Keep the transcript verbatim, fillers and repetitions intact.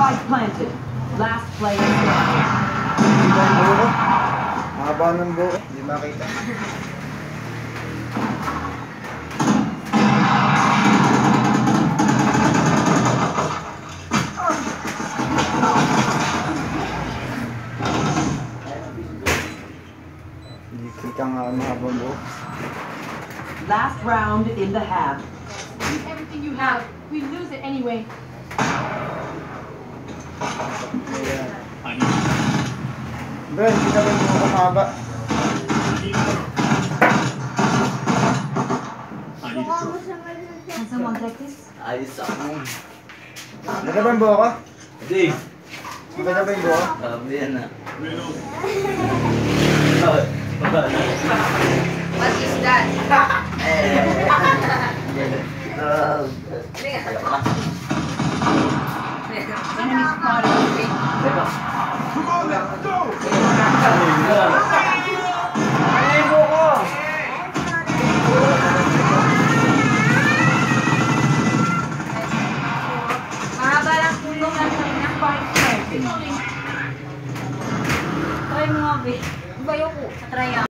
Spike planted. Last player standing. Hindi ba ang buko? Mahaba ng buko. Hindi makita. Hindi kita nga mahabang buko. Last round in the half. Everything you have, we lose it anyway. Bro, hindi ka ba yung buko mahaba? Can someone take this? Ayos ako. Ano ba yung buko? Hindi. Ano ba yung buko? Sabi yan na. What is that? Enemy spotted. Teka. Ano yung buko? Mahaba lang tulong lang sa kanya. Spike planted. Try mo nga, babe. Bayo ko. Try